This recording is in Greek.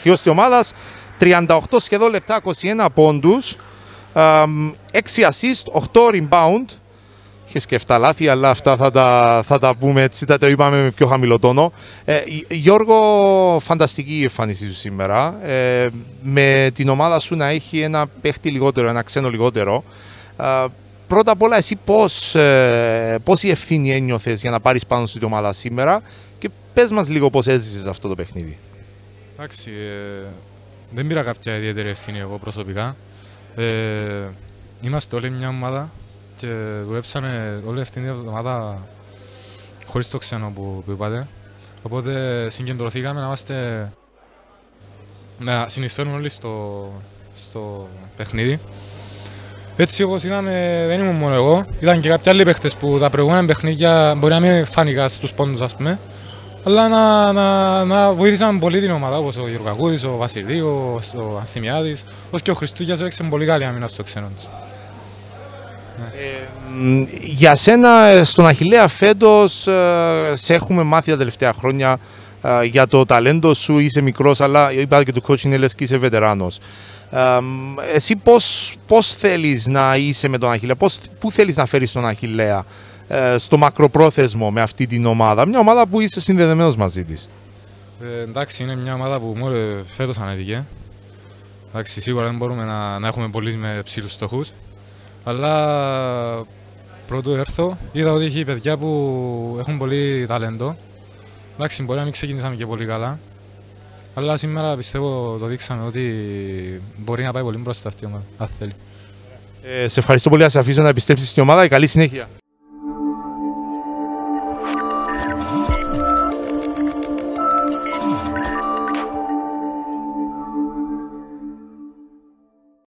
στοιχείος της ομάδας. 38 σχεδόν λεπτά, 21 πόντους, 6 assist, 8 rebound. Είχε και 7 λάθη, αλλά αυτά θα τα πούμε έτσι, θα το είπαμε με πιο χαμηλό τόνο. Γιώργο, φανταστική η εμφάνισή σου σήμερα. Με την ομάδα σου να έχει ένα παίχτη λιγότερο, ένα ξένο λιγότερο. Πρώτα απ' όλα, εσύ πόση ευθύνη ένιωθες για να πάρεις πάνω στην ομάδα σήμερα και πες μας λίγο πώς έζησες αυτό το παιχνίδι. Εντάξει, δεν πήρα κάποια ιδιαίτερη ευθύνη εγώ προσωπικά. Είμαστε όλοι μια ομάδα και δουλέψαμε όλη αυτή την εβδομάδα χωρίς το ξένο που είπατε. Οπότε συγκεντρωθήκαμε να συνεισφέρουμε όλοι στο παιχνίδι. Έτσι όπως ήταν, δεν ήμουν μόνο εγώ, ήταν και κάποιοι άλλοι παίχτες που τα προηγούμενα παιχνίδια μπορεί να μην φάνηκαν στους πόντους, ας πούμε, αλλά να βοήθησαν πολύ την ομάδα, όπως ο Γιωργακούδης, ο Βασιλείου, ο Ανθιμιάδης, όπως και ο Χριστούγιας έπαιξε πολύ καλή άμυνα στο ξένο τους. Για σένα, στον Αχιλλέα φέτος, σε έχουμε μάθει τα τελευταία χρόνια για το ταλέντο σου, είσαι μικρός, αλλά είπα και του coaching λες και είσαι βετεράνος. Εσύ πώς θέλεις να είσαι με τον Αχιλλέα, πού θέλεις να φέρεις τον Αχιλλέα στο μακροπρόθεσμο με αυτή την ομάδα, μια ομάδα που είσαι συνδεδεμένος μαζί της? Εντάξει, είναι μια ομάδα που μόνο φέτος ανέβηκε. Εντάξει, σίγουρα δεν μπορούμε να έχουμε πολύ με ψηλούς στόχους, αλλά πρώτο έρθω, είδα ότι έχει παιδιά που έχουν πολύ ταλέντο. Εντάξει, μπορεί να μην ξεκινήσαμε και πολύ καλά, αλλά σήμερα πιστεύω το δείξαμε ότι μπορεί να πάει πολύ μπροστά αυτή η ομάδα, αν θέλει. Σε ευχαριστώ πολύ, να σε αφήσω να επιστρέψεις στην ομάδα και καλή συνέχεια.